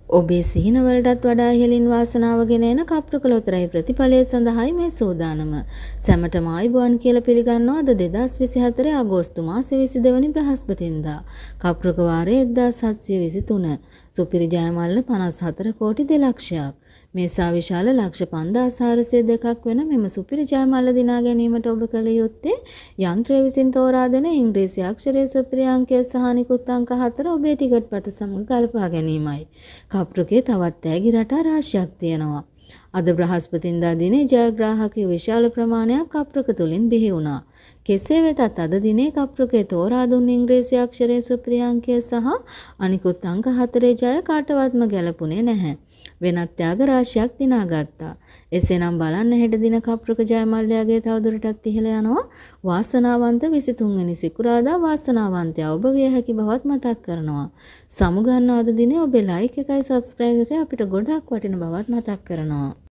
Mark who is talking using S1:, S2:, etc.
S1: ඔබේ සිහින වලටත් වඩා ඉහළින් වාසනාව ගෙන එන කප්රුක ලොතරැයි ප්‍රතිඵලය සඳහායි මේ සූදානම. සැමටම ආයුබෝවන් කියලා පිළිගන්නවා අද 2024 අගෝස්තු මාසේ 22 වෙනි බ්‍රහස්පතින්දා. කප්රුක වාරයේ 1723. සුපිරි ජයමල්ල 54 කෝටි 2 ලක්ෂයක්. මේසා විශාල ලක්ෂ 5402ක් වෙන මෙම සුපිරි ජයමල්ල දිනා ගැනීමට ඔබ කළ යුත්තේ යන්ත්‍රය විසින් තෝරා දෙන ඉංග්‍රීසි අක්ෂරයේ සුපිරි අංකය සහ නිකුත් අංක 4 ඔබේ ටිකට් පත සමග ගලපා ගැනීමයි. කප්රුකේ තවත් තෑගි රටා රාශියක් තියෙනවා. අද බ්‍රහස්පතින්දා දිනේ ජයග්‍රාහකයෝ විශාල ප්‍රමාණයක් කප්රුක තුලින් බිහි වුණා. කෙසේ වෙතත් අද දිනේ කප්රුකේ තෝරා දුන් ඉංග්‍රීසි අක්ෂරයේ සුපිරි අංකය සහ අනිකුත් අංක 4 ජය කාටවත්ම ගැලපුණේ නැහැ. වෙනත් ත්‍යාග රාශියක් දිනාගත්තා. එසේනම් බලන්න හෙට දින කප්රුක ජයමල්ලයාගේ තවදුරටත් ඉහළ යනවා. වාසනාවන්ත 23 වෙනි සිකුරාදා වාසනාවන්තය ඔබ විය හැකි බවත් මතක් කරනවා. සමුගන්න අද දිනේ ඔබේ ලයික් එකයි සබ්ස්ක්‍රයිබ් එකයි අපිට ගොඩක් වටින බවත් මතක් කරනවා.